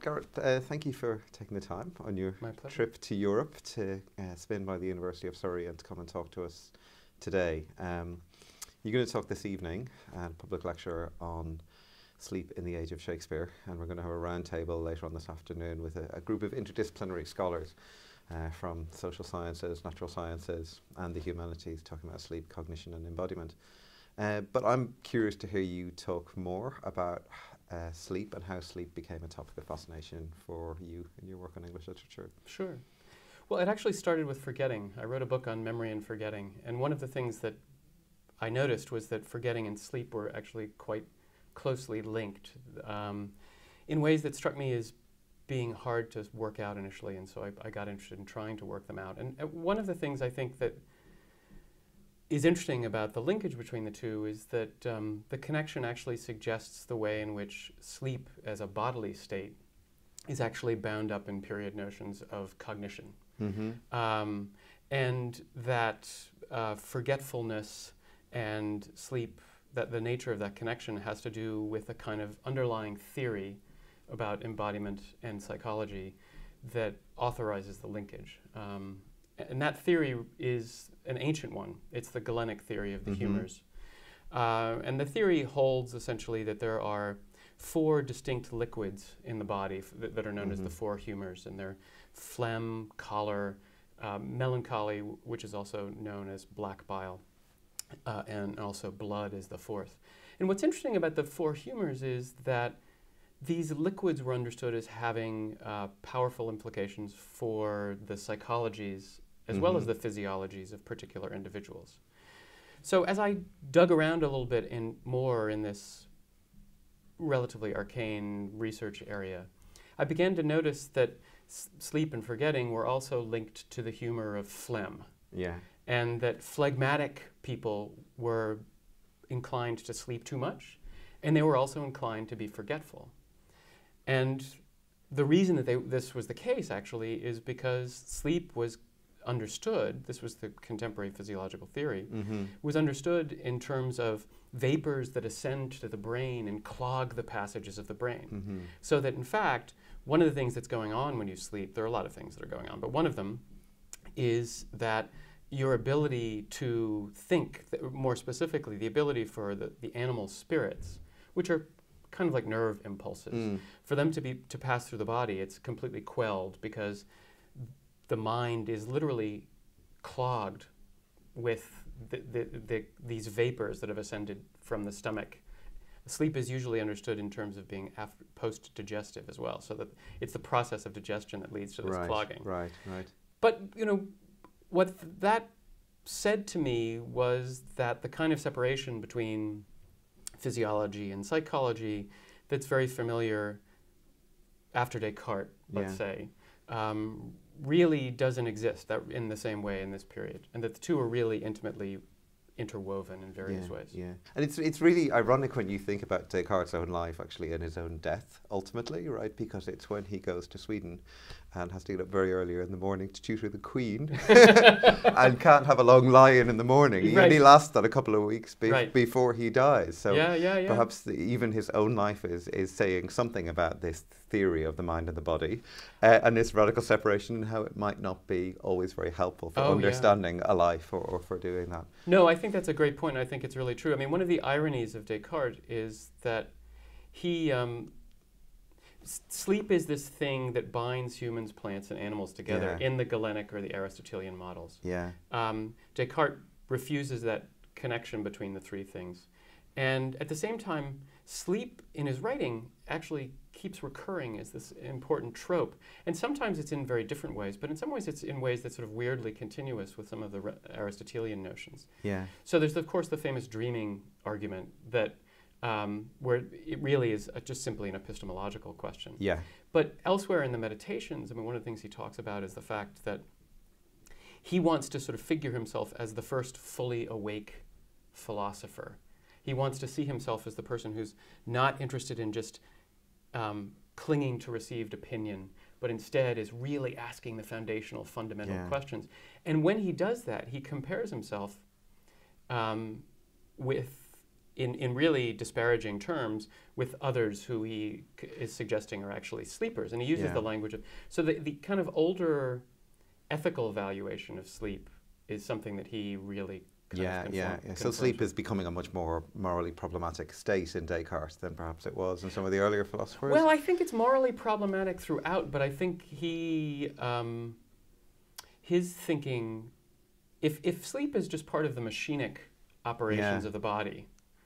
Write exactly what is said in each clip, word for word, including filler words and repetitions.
Garrett, uh, thank you for taking the time on your trip to Europe to uh, spend by the University of Surrey and to come and talk to us today. Um, you're going to talk this evening at a public lecture on sleep in the age of Shakespeare, and we're going to have a round table later on this afternoon with a, a group of interdisciplinary scholars uh, from social sciences, natural sciences and the humanities, talking about sleep, cognition and embodiment. Uh, but I'm curious to hear you talk more about uh, sleep and how sleep became a topic of fascination for you in your work on English literature. Sure. Well, it actually started with forgetting. I wrote a book on memory and forgetting, and one of the things that I noticed was that forgetting and sleep were actually quite closely linked um, in ways that struck me as being hard to work out initially, and so I, I got interested in trying to work them out. And uh, one of the things I think that is interesting about the linkage between the two is that um, the connection actually suggests the way in which sleep as a bodily state is actually bound up in period notions of cognition. Mm-hmm. um, and that uh, forgetfulness and sleep, that the nature of that connection has to do with a kind of underlying theory about embodiment and psychology that authorizes the linkage. Um, and that theory is an ancient one. It's the Galenic theory of the mm-hmm. humors. Uh, and the theory holds essentially that there are four distinct liquids in the body f that, that are known mm-hmm. as the four humors, and they're phlegm, choler, uh, melancholy, which is also known as black bile, uh, and also blood is the fourth. And what's interesting about the four humors is that these liquids were understood as having uh, powerful implications for the psychologies as mm-hmm. well as the physiologies of particular individuals. So as I dug around a little bit in more in this relatively arcane research area, I began to notice that s sleep and forgetting were also linked to the humor of phlegm. Yeah. And that phlegmatic people were inclined to sleep too much, and they were also inclined to be forgetful. And the reason that they, this was the case, actually, is because sleep was understood, this was the contemporary physiological theory, mm-hmm. was understood in terms of vapors that ascend to the brain and clog the passages of the brain. Mm-hmm. So that, in fact, one of the things that's going on when you sleep, there are a lot of things that are going on, but one of them is that your ability to think, more specifically, the ability for the, the animal spirits, which are kind of like nerve impulses, mm. for them to be to pass through the body, it's completely quelled because the mind is literally clogged with the, the, the, these vapors that have ascended from the stomach. Sleep is usually understood in terms of being post-digestive as well, so that it's the process of digestion that leads to this right, clogging. Right, right. But, you know, what th that said to me was that the kind of separation between physiology and psychology that's very familiar after Descartes, let's yeah. say, um, really doesn't exist that in the same way in this period, and that the two are really intimately interwoven in various yeah, ways. Yeah, and it's it's really ironic when you think about Descartes' own life, actually, and his own death, ultimately, right? Because it's when he goes to Sweden and has to get up very early in the morning to tutor the Queen and can't have a long lie-in in the morning. He right. only lasts that a couple of weeks be right. before he dies. So yeah, yeah, yeah. perhaps the, even his own life is, is saying something about this theory of the mind and the body uh, and this radical separation and how it might not be always very helpful for oh, understanding yeah. a life or, or for doing that. No, I think that's a great point. I think it's really true. I mean, one of the ironies of Descartes is that he, um, s sleep is this thing that binds humans, plants, and animals together yeah. in the Galenic or the Aristotelian models. Yeah. Um, Descartes refuses that connection between the three things. And at the same time, sleep in his writing actually keeps recurring as this important trope. And sometimes it's in very different ways, but in some ways it's in ways that sort of weirdly continuous with some of the Aristotelian notions. Yeah. So there's, of course, the famous dreaming argument that um, where it really is a, just simply an epistemological question. Yeah. But elsewhere in the Meditations, I mean, one of the things he talks about is the fact that he wants to sort of figure himself as the first fully awake philosopher. He wants to see himself as the person who's not interested in just um, clinging to received opinion, but instead is really asking the foundational, fundamental yeah. questions. And when he does that, he compares himself um, with in, in really disparaging terms with others who he c is suggesting are actually sleepers. And he uses yeah. the language of, so the, the kind of older ethical valuation of sleep is something that he really kind yeah, of conform, yeah, yeah. So sleep is becoming a much more morally problematic state in Descartes than perhaps it was in some of the earlier philosophers. Well, I think it's morally problematic throughout, but I think he, um, his thinking, if, if sleep is just part of the machinic operations yeah. of the body,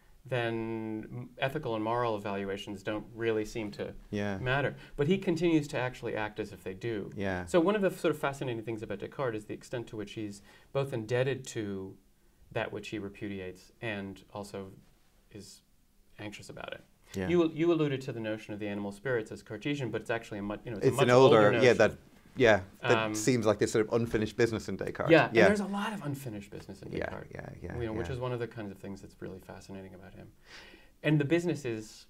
then ethical and moral evaluations don't really seem to yeah. matter. But he continues to actually act as if they do. Yeah. So one of the sort of fascinating things about Descartes is the extent to which he's both indebted to that which he repudiates and also is anxious about it. Yeah. You you alluded to the notion of the animal spirits as Cartesian, but it's actually a much you know it's, it's a much an older, older notion. yeah that yeah that um, seems like this sort of unfinished business in Descartes. Yeah, yeah. and there's a lot of unfinished business in Descartes. Yeah, yeah, yeah. You know, yeah. which is one of the kinds of things that's really fascinating about him. And the business is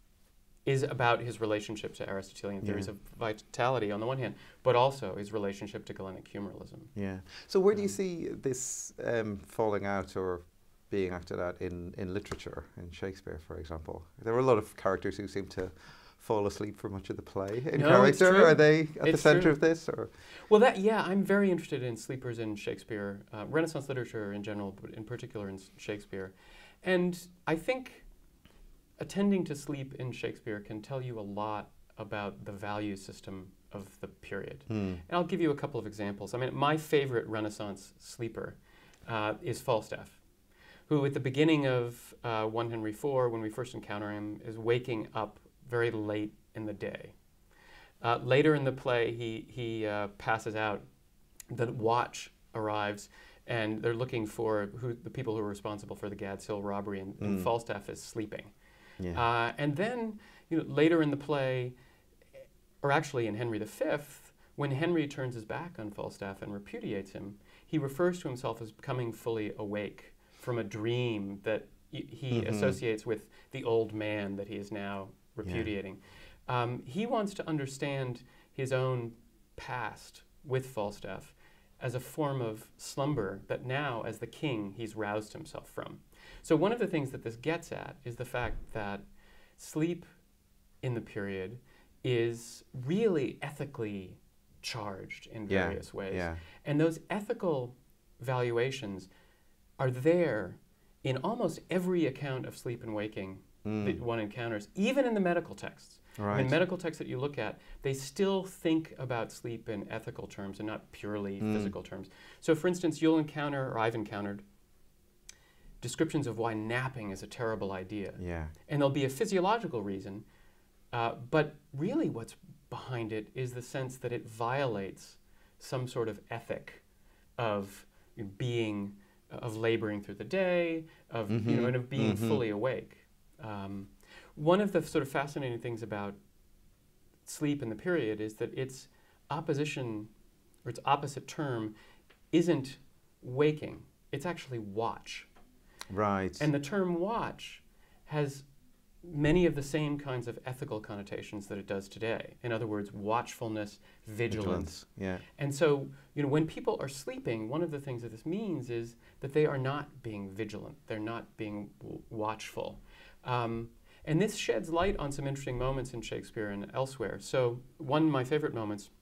is about his relationship to Aristotelian theories yeah. of vitality on the one hand, but also his relationship to Galenic humoralism. Yeah. So where um, do you see this um, falling out or being acted out in, in literature, in Shakespeare, for example? There were a lot of characters who seem to fall asleep for much of the play in no, character. Are they at it's the center true. of this? Or? Well, that yeah, I'm very interested in sleepers in Shakespeare, uh, Renaissance literature in general, but in particular in Shakespeare. And I think attending to sleep in Shakespeare can tell you a lot about the value system of the period. Hmm. And I'll give you a couple of examples. I mean, my favorite Renaissance sleeper uh, is Falstaff, who at the beginning of uh, First Henry the Fourth, when we first encounter him, is waking up very late in the day. Uh, later in the play, he, he uh, passes out. The watch arrives, and they're looking for who, the people who are responsible for the Gad's Hill robbery, and, mm. and Falstaff is sleeping. Yeah. Uh, and then, you know, later in the play, or actually in Henry the Fifth, when Henry turns his back on Falstaff and repudiates him, he refers to himself as becoming fully awake from a dream that y he mm-hmm. associates with the old man that he is now repudiating. Yeah. Um, he wants to understand his own past with Falstaff as a form of slumber that now, as the king, he's roused himself from. So one of the things that this gets at is the fact that sleep in the period is really ethically charged in various yeah, ways. Yeah. And those ethical valuations are there in almost every account of sleep and waking mm. that one encounters, even in the medical texts. Right. In medical texts that you look at, they still think about sleep in ethical terms and not purely mm. physical terms. So for instance, you'll encounter, or I've encountered, descriptions of why napping is a terrible idea. Yeah. And there'll be a physiological reason, uh, but really what's behind it is the sense that it violates some sort of ethic of you know, being, of laboring through the day, of, mm-hmm. you know, and of being mm-hmm. fully awake. Um, one of the sort of fascinating things about sleep in the period is that its opposition, or its opposite term, isn't waking, it's actually watch. Right. And the term watch has many of the same kinds of ethical connotations that it does today. In other words, watchfulness, vigilance. vigilance. Yeah. And so, you know, when people are sleeping, one of the things that this means is that they are not being vigilant. They're not being w watchful. Um, and this sheds light on some interesting moments in Shakespeare and elsewhere. So one of my favorite moments,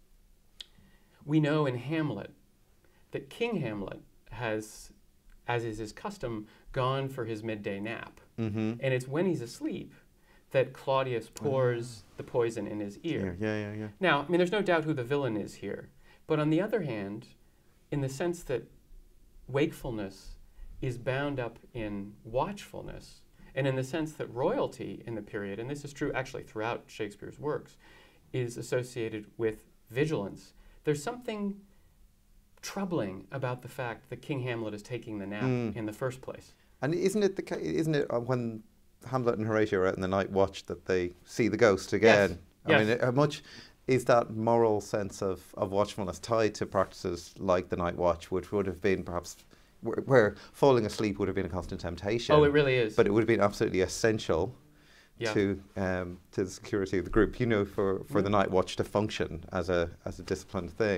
we know in Hamlet that King Hamlet has, as is his custom, gone for his midday nap. Mm-hmm. And it's when he's asleep that Claudius pours oh. the poison in his ear. Yeah, yeah, yeah. Now, I mean, there's no doubt who the villain is here. But on the other hand, in the sense that wakefulness is bound up in watchfulness, and in the sense that royalty in the period, and this is true actually throughout Shakespeare's works, is associated with vigilance, there's something troubling about the fact that King Hamlet is taking the nap mm. in the first place. And isn't it the ca isn't it uh, when Hamlet and Horatio are out in the night watch that they see the ghost again? Yes. I yes. mean, how much is that moral sense of, of watchfulness tied to practices like the night watch, which would have been perhaps where, where falling asleep would have been a constant temptation? Oh, it really is. But it would have been absolutely essential yeah. to um, to the security of the group. You know, for, for mm. the night watch to function as a as a disciplined thing.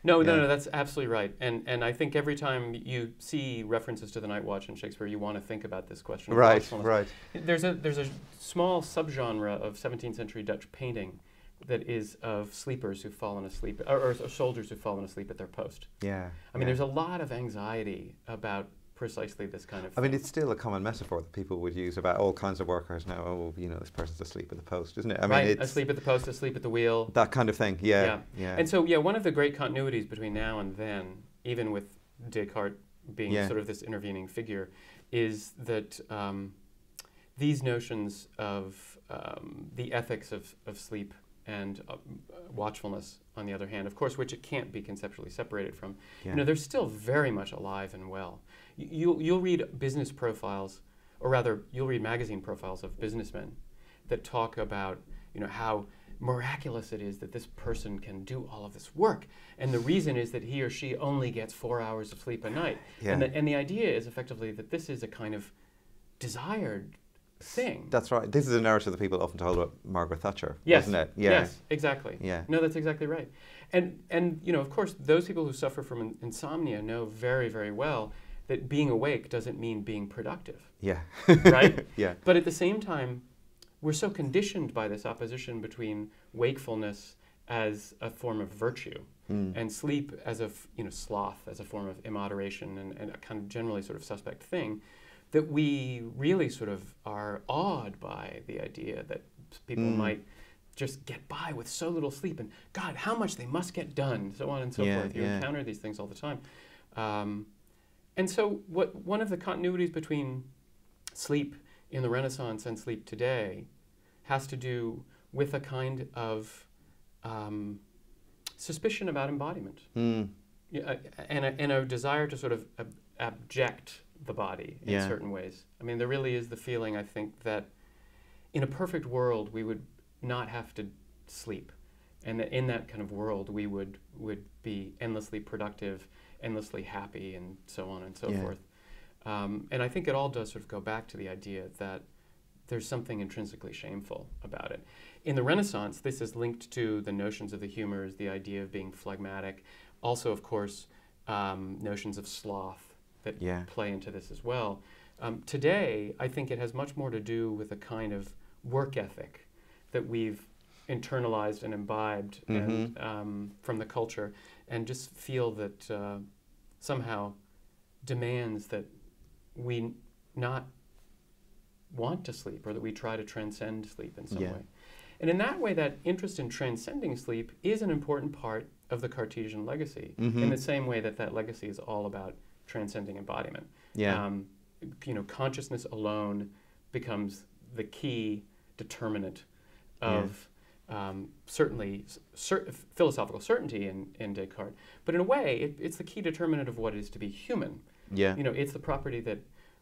No, yeah. no, no, that's absolutely right. And and I think every time you see references to the Night Watch in Shakespeare, you want to think about this question of right, watchfulness. Right, There's a there's a small subgenre of seventeenth century Dutch painting that is of sleepers who've fallen asleep, or, or soldiers who've fallen asleep at their post. Yeah. I mean, yeah. there's a lot of anxiety about precisely this kind of I thing. mean, it's still a common metaphor that people would use about all kinds of workers now. Oh, you know, this person's asleep at the post, isn't it? I right, mean, it's asleep at the post, asleep at the wheel. That kind of thing, yeah, yeah. yeah. And so, yeah, one of the great continuities between now and then, even with Descartes being yeah. sort of this intervening figure, is that um, these notions of um, the ethics of, of sleep and uh, watchfulness, on the other hand, of course, which it can't be conceptually separated from, yeah. you know, they're still very much alive and well. Y you'll, you'll read business profiles, or rather, you'll read magazine profiles of businessmen that talk about, you know, how miraculous it is that this person can do all of this work. And the reason is that he or she only gets four hours of sleep a night. Yeah. And, the, and the idea is effectively that this is a kind of desired thing. That's right. This is a narrative that people often told about Margaret Thatcher, yes. isn't it? Yeah. Yes, exactly. Yeah. No, that's exactly right. And, and, you know, of course, those people who suffer from in insomnia know very, very well that being awake doesn't mean being productive. Yeah. Right? Yeah. But at the same time, we're so conditioned by this opposition between wakefulness as a form of virtue mm. and sleep as a, f you know, sloth as a form of immoderation and, and a kind of generally sort of suspect thing, that we really sort of are awed by the idea that people mm. might just get by with so little sleep, and God, how much they must get done, so on and so yeah, forth. You yeah. encounter these things all the time. Um, and so what one of the continuities between sleep in the Renaissance and sleep today has to do with a kind of um, suspicion about embodiment mm. yeah, and, a, and a desire to sort of ab abject the body in yeah. certain ways. I mean, there really is the feeling, I think, that in a perfect world we would not have to sleep, and that in that kind of world we would would be endlessly productive, endlessly happy, and so on and so yeah. forth. Um, and I think it all does sort of go back to the idea that there's something intrinsically shameful about it. In the Renaissance, this is linked to the notions of the humors, the idea of being phlegmatic, also, of course, um, notions of sloth that yeah. play into this as well. Um, today, I think it has much more to do with a kind of work ethic that we've internalized and imbibed mm-hmm. and, um, from the culture, and just feel that uh, somehow demands that we not want to sleep, or that we try to transcend sleep in some yeah. way. And in that way, that interest in transcending sleep is an important part of the Cartesian legacy, mm-hmm. in the same way that that legacy is all about transcending embodiment. Yeah. Um, you know, consciousness alone becomes the key determinant of yeah. um, certainly cer philosophical certainty in, in Descartes, but in a way, it, it's the key determinant of what it is to be human. Yeah. You know, it's the property that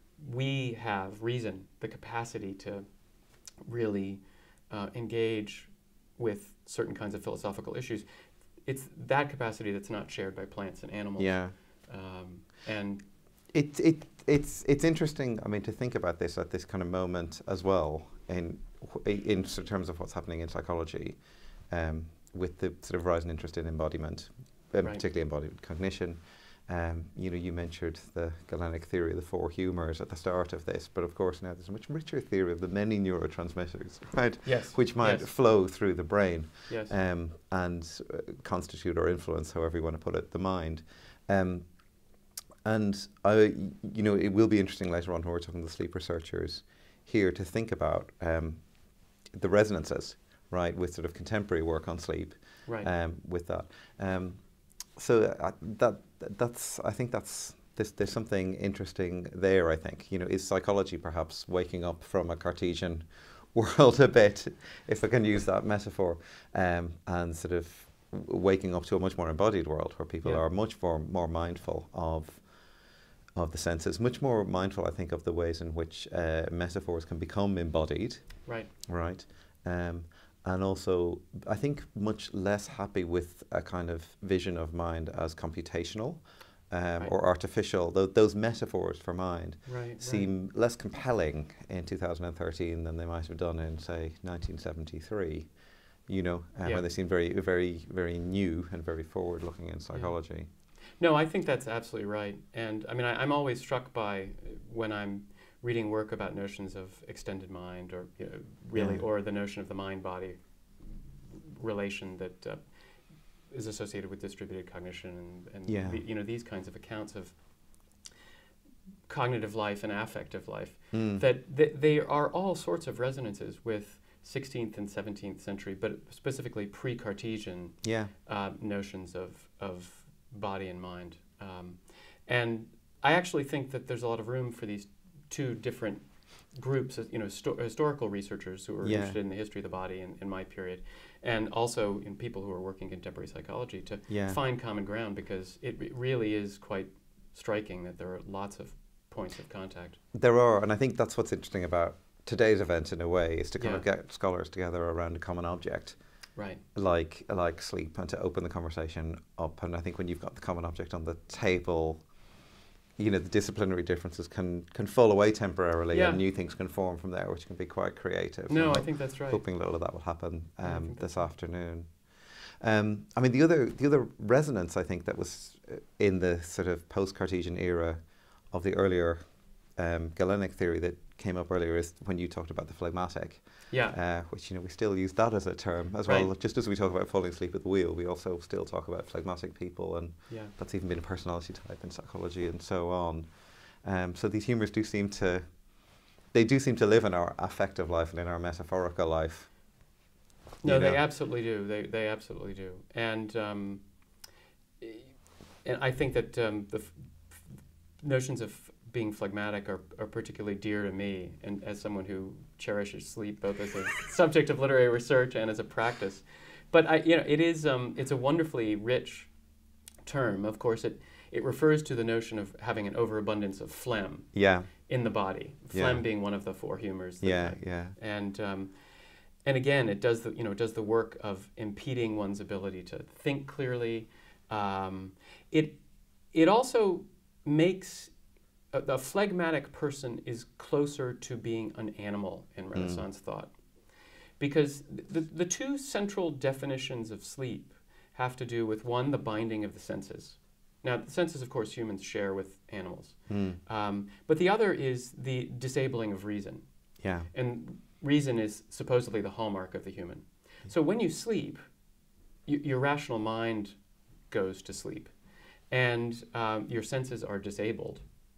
we have, reason, the capacity to really uh, engage with certain kinds of philosophical issues. It's that capacity that's not shared by plants and animals. Yeah. Um, and it, it, it's, it's interesting, I mean, to think about this at this kind of moment as well, in, in terms of what's happening in psychology, um, with the sort of rising interest in embodiment, and right. particularly embodied cognition. Um, you know, you mentioned the Galenic theory of the four humours at the start of this, but of course now there's a much richer theory of the many neurotransmitters, right? Yes. Which might yes. flow through the brain yes. um, and uh, constitute or influence, however you want to put it, the mind. Um, and I, you know, it will be interesting later on when we're talking to the sleep researchers here to think about um, the resonances, right, with sort of contemporary work on sleep, right. um, with that. Um, so uh, that that's I think that's there's, there's something interesting there. I think, you know, is psychology perhaps waking up from a Cartesian world a bit, if I can use that metaphor, um, and sort of waking up to a much more embodied world where people yeah. are much more more mindful of of the senses, much more mindful, I think, of the ways in which uh, metaphors can become embodied. Right. Right. Um, and also, I think, much less happy with a kind of vision of mind as computational um, right. or artificial. Th those metaphors for mind right, seem right. less compelling in two thousand thirteen than they might have done in, say, nineteen seventy-three. you know, um, yeah. and they seem very, very, very new and very forward-looking in psychology. Yeah. No, I think that's absolutely right. And I mean, I, I'm always struck by when I'm reading work about notions of extended mind, or you know, really, yeah. or the notion of the mind-body relation that uh, is associated with distributed cognition, and, and yeah. the, you know, these kinds of accounts of cognitive life and affective life, mm. that th they are all sorts of resonances with sixteenth and seventeenth century, but specifically pre-Cartesian yeah. uh, notions of, of body and mind. Um, and I actually think that there's a lot of room for these two different groups, you know, historical researchers who are yeah. interested in the history of the body in, in my period, and also in people who are working contemporary psychology to yeah. find common ground, because it re really is quite striking that there are lots of points of contact. There are, and I think that's what's interesting about today's event in a way, is to kind yeah. of get scholars together around a common object. Right. Like, like sleep, and to open the conversation up. And I think when you've got the common object on the table, you know, the disciplinary differences can can fall away temporarily, yeah. and new things can form from there, which can be quite creative. No, and I think that's right. Hoping a little of that will happen um, yeah, this afternoon. Um, I mean, the other the other resonance I think that was in the sort of post-Cartesian era of the earlier um, Galenic theory that came up earlier is when you talked about the phlegmatic. Yeah. Uh, which, you know, we still use that as a term as right. well. Just as we talk about falling asleep at the wheel, we also still talk about phlegmatic people, and yeah. that's even been a personality type in psychology and so on. Um, so these humours do seem to, they do seem to live in our affective life and in our metaphorical life. No, they absolutely do. They they absolutely do. And um, and I think that um, the f notions of being phlegmatic are, are particularly dear to me, and as someone who cherishes sleep both as a subject of literary research and as a practice. But I, you know, it is um, it's a wonderfully rich term. Of course, it it refers to the notion of having an overabundance of phlegm yeah. in the body. Phlegm yeah. being one of the four humors. Yeah, yeah. And um, and again, it does the you know it does the work of impeding one's ability to think clearly. Um, it it also makes a, a phlegmatic person is closer to being an animal in Renaissance mm. thought, because the the two central definitions of sleep have to do with, one, the binding of the senses. Now, the senses, of course, humans share with animals, mm. um, but the other is the disabling of reason. Yeah, and reason is supposedly the hallmark of the human. So when you sleep, you, your rational mind goes to sleep, and um, your senses are disabled.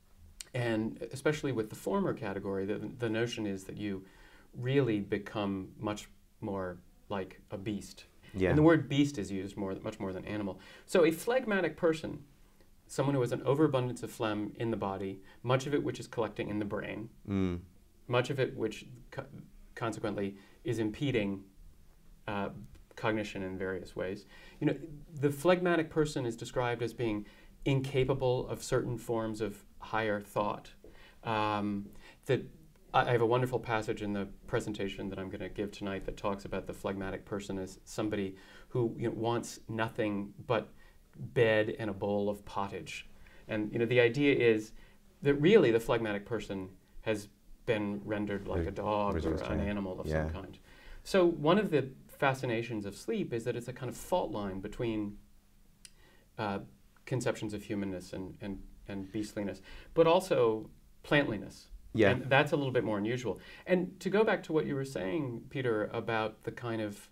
And especially with the former category, the, the notion is that you really become much more like a beast. Yeah. And the word beast is used more, much more than animal. So a phlegmatic person, someone who has an overabundance of phlegm in the body, much of it which is collecting in the brain, mm. much of it which co consequently is impeding uh, cognition in various ways. You know, the phlegmatic person is described as being incapable of certain forms of higher thought. Um, that I have a wonderful passage in the presentation that I'm going to give tonight that talks about the phlegmatic person as somebody who you know, wants nothing but bed and a bowl of pottage. And you know, the idea is that really the phlegmatic person has been rendered like a dog or an animal of yeah. some kind. So one of the fascinations of sleep is that it's a kind of fault line between uh, conceptions of humanness and, and, and beastliness, but also plantliness. Yeah. And that's a little bit more unusual. And to go back to what you were saying, Peter, about the kind of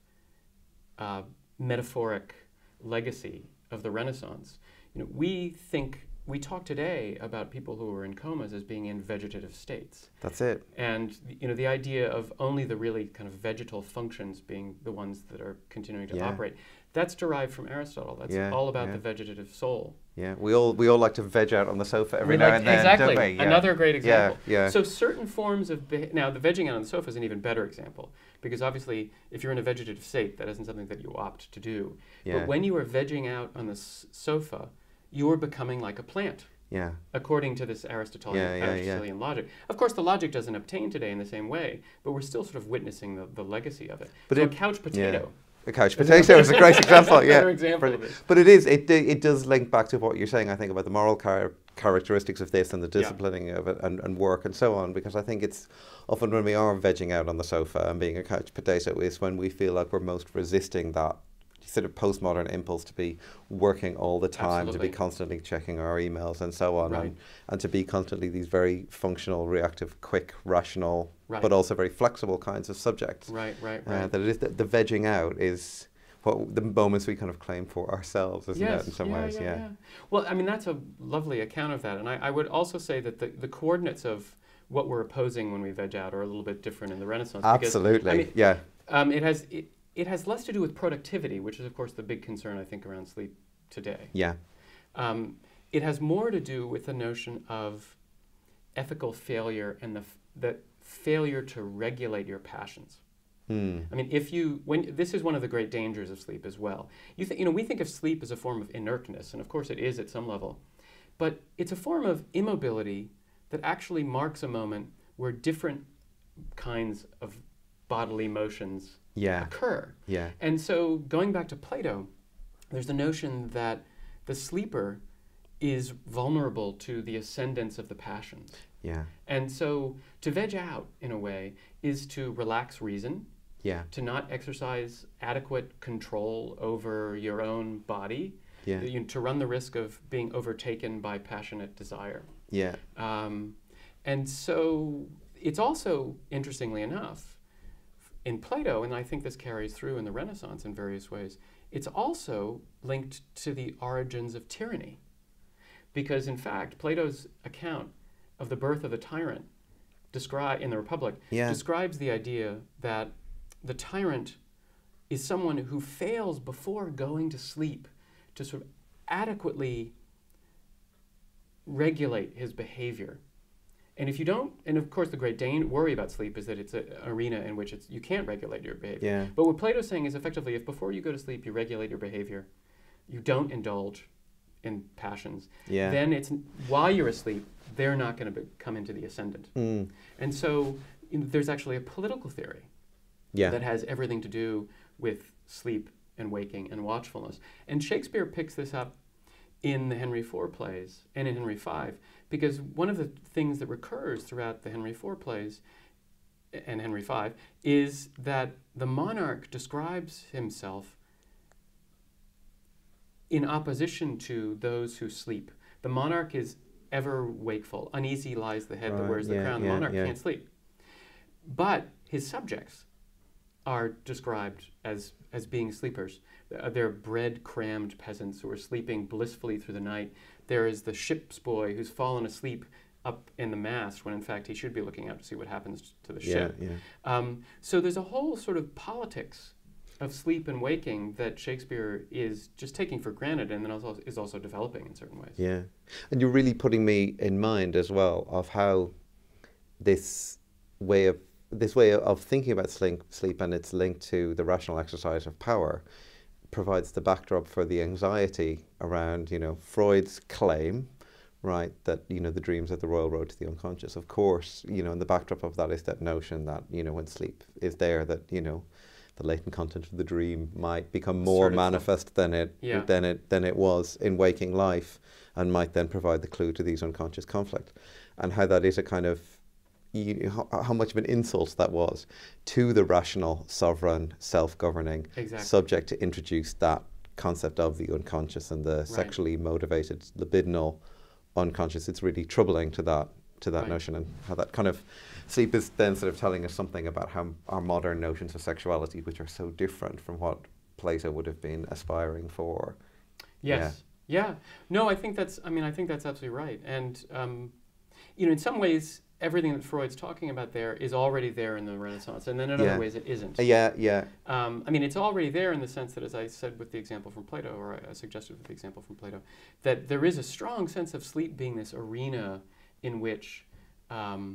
uh, metaphoric legacy of the Renaissance, you know, we think, we talk today about people who are in comas as being in vegetative states. That's it. And you know, the idea of only the really kind of vegetal functions being the ones that are continuing to yeah. operate, that's derived from Aristotle. That's yeah, all about yeah. the vegetative soul. Yeah, we all we all like to veg out on the sofa every we now like, and then, exactly. don't we? Yeah. Another great example. Yeah, yeah. So certain forms of now the vegging out on the sofa is an even better example, because obviously if you're in a vegetative state, that isn't something that you opt to do. Yeah. But when you are vegging out on the s sofa, you are becoming like a plant. Yeah. According to this Aristotelian, yeah, yeah, Aristotelian yeah. logic. Of course, the logic doesn't obtain today in the same way, but we're still sort of witnessing the, the legacy of it. But so it, a couch potato. A couch potato is a great example. Yeah, example of it. But it is. It it does link back to what you're saying. I think about the moral char characteristics of this and the disciplining yeah. of it and, and work and so on. Because I think it's often when we are vegging out on the sofa and being a couch potato is when we feel like we're most resisting that sort of postmodern impulse to be working all the time, Absolutely. to be constantly checking our emails and so on, right. and, and to be constantly these very functional, reactive, quick, rational, right. but also very flexible kinds of subjects. Right, right, right. Uh, that it is the, the vegging out is what the moments we kind of claim for ourselves, isn't yes. it, in some yeah, ways? Yeah, yeah. yeah. Well, I mean, that's a lovely account of that. And I, I would also say that the, the coordinates of what we're opposing when we veg out are a little bit different in the Renaissance. Absolutely, because, I mean, yeah. Um, it has... It, It has less to do with productivity, which is, of course, the big concern, I think, around sleep today. Yeah. Um, it has more to do with the notion of ethical failure and the, f the failure to regulate your passions. Mm. I mean, if you, when, this is one of the great dangers of sleep as well. You, th you know, we think of sleep as a form of inertness, and of course it is at some level, but it's a form of immobility that actually marks a moment where different kinds of bodily motions yeah. occur. Yeah. And so going back to Plato, there's the notion that the sleeper is vulnerable to the ascendance of the passions. Yeah. And so to veg out, in a way, is to relax reason, yeah. to not exercise adequate control over your own body, yeah. you, to run the risk of being overtaken by passionate desire. Yeah. Um, and so it's also, interestingly enough, in Plato, and I think this carries through in the Renaissance in various ways, it's also linked to the origins of tyranny. Because in fact, Plato's account of the birth of a tyrant describe, in the Republic yeah. describes the idea that the tyrant is someone who fails before going to sleep to sort of adequately regulate his behavior. And if you don't, and of course the great dan worry about sleep is that it's an arena in which it's, you can't regulate your behavior. Yeah. But what Plato's saying is effectively, if before you go to sleep you regulate your behavior, you don't indulge in passions, yeah. then it's, while you're asleep, they're not going to come into the ascendant. Mm. And so you know, there's actually a political theory yeah. that has everything to do with sleep and waking and watchfulness. And Shakespeare picks this up in the Henry four plays and in Henry five, because one of the things that recurs throughout the Henry four plays and Henry five is that the monarch describes himself in opposition to those who sleep. The monarch is ever wakeful. Uneasy lies the head right, that wears the yeah, crown. The yeah, monarch yeah. can't sleep. But his subjects are described as, as being sleepers. Uh, they're bread-crammed peasants who are sleeping blissfully through the night. There is the ship's boy who's fallen asleep up in the mast when in fact he should be looking out to see what happens to the yeah, ship. Yeah. Um, so there's a whole sort of politics of sleep and waking that Shakespeare is just taking for granted and then also is also developing in certain ways. Yeah, and you're really putting me in mind as well of how this way of this way of thinking about sleep, sleep and its link to the rational exercise of power provides the backdrop for the anxiety around, you know, Freud's claim, right, that, you know, the dreams are the royal road to the unconscious. Of course, you know, and the backdrop of that is that notion that, you know, when sleep is there, that, you know, the latent content of the dream might become more Sort of manifest so. than it yeah. than it than it was in waking life, and might then provide the clue to these unconscious conflict, and how that is a kind of you know, how, how much of an insult that was to the rational, sovereign, self-governing exactly. subject to introduce that concept of the unconscious and the right. sexually motivated libidinal unconscious. It's really troubling to that to that right. notion, and how that kind of sleep is then sort of telling us something about how our modern notions of sexuality, which are so different from what Plato would have been aspiring for. Yes. Yeah. yeah. No, I think that's, I mean, I think that's absolutely right. And, um, you know, in some ways, everything that Freud's talking about there is already there in the Renaissance, and then in yeah. other ways it isn't. Uh, yeah, yeah. Um, I mean, it's already there in the sense that, as I said with the example from Plato, or I suggested with the example from Plato, that there is a strong sense of sleep being this arena in which um,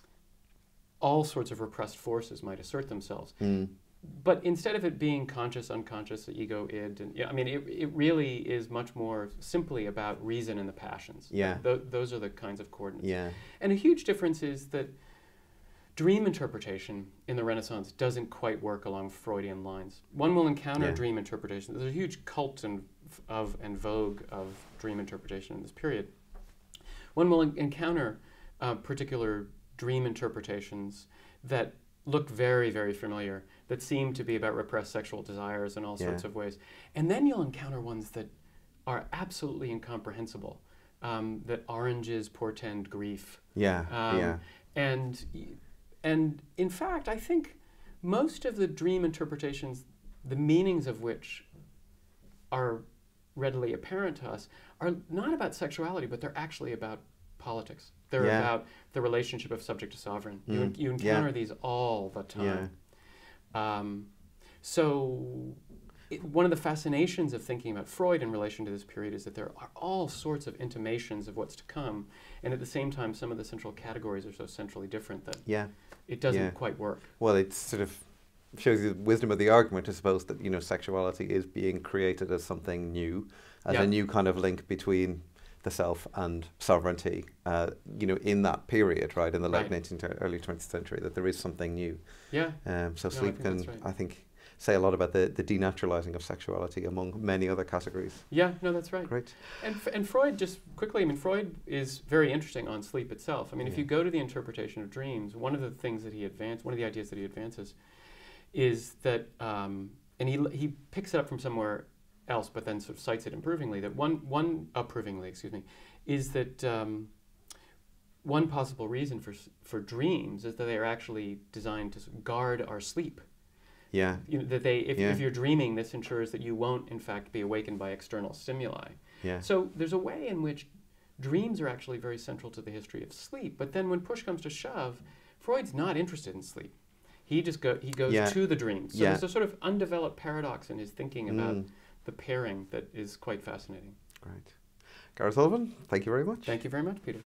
all sorts of repressed forces might assert themselves. Mm. But instead of it being conscious, unconscious, ego, id, and yeah, I mean, it, it really is much more simply about reason and the passions. Yeah. Th those are the kinds of coordinates. Yeah. And a huge difference is that dream interpretation in the Renaissance doesn't quite work along Freudian lines. One will encounter yeah. dream interpretation. There's a huge cult and, of and vogue of dream interpretation in this period. One will en encounter uh, particular dream interpretations that look very, very familiar, that seem to be about repressed sexual desires in all yeah. sorts of ways. And then you'll encounter ones that are absolutely incomprehensible, um, that oranges portend grief. Yeah, um, yeah. And, and in fact, I think most of the dream interpretations, the meanings of which are readily apparent to us, are not about sexuality, but they're actually about politics. They're yeah. about the relationship of subject to sovereign. Mm. You, you encounter yeah. these all the time. Yeah. Um, so it, one of the fascinations of thinking about Freud in relation to this period is that there are all sorts of intimations of what's to come, and at the same time some of the central categories are so centrally different that yeah. it doesn't yeah. quite work. Well, it sort of shows you the wisdom of the argument, I suppose, that, you know, sexuality is being created as something new, as yeah. a new kind of link between the self and sovereignty, uh, you know, in that period, right, in the late right. nineteenth, early twentieth century, that there is something new. Yeah. Um, so no, sleep I can, right. I think, say a lot about the, the denaturalizing of sexuality among many other categories. Yeah, no, that's right. Great. And, f and Freud, just quickly, I mean, Freud is very interesting on sleep itself. I mean, yeah. if you go to the interpretation of dreams, one of the things that he advanced, one of the ideas that he advances is that, um, and he, he picks it up from somewhere else, but then sort of cites it improvingly, that one, one approvingly, excuse me, is that um, one possible reason for, for dreams is that they are actually designed to guard our sleep. Yeah. You know, that they, if, yeah. if you're dreaming, this ensures that you won't, in fact, be awakened by external stimuli. Yeah. So there's a way in which dreams are actually very central to the history of sleep, but then when push comes to shove, Freud's not interested in sleep. He just go, he goes yeah. to the dreams. So yeah. there's a sort of undeveloped paradox in his thinking about mm. the pairing that is quite fascinating. Great. Garrett Sullivan, thank you very much. Thank you very much, Peter.